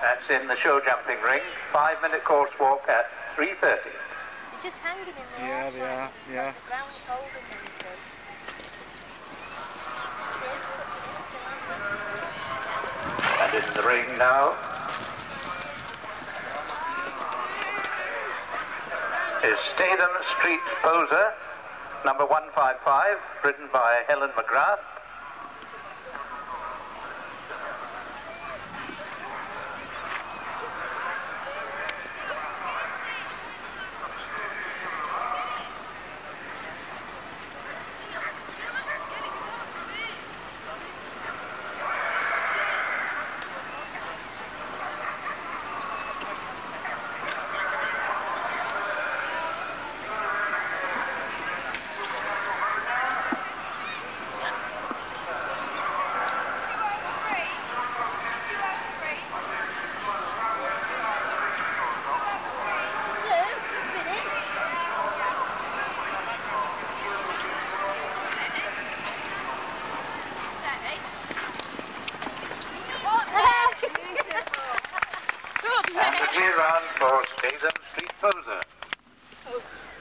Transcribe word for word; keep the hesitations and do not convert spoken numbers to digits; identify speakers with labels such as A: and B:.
A: That's in the show jumping ring. Five-minute course walk at three thirty.
B: They're just hanging in there.
C: Yeah, they are, yeah.
B: The ground's holding them, so.
A: And in the ring now is Statham Street Poser, number one five five, ridden by Helen McGrath. And the clear round for Statham Street Poser.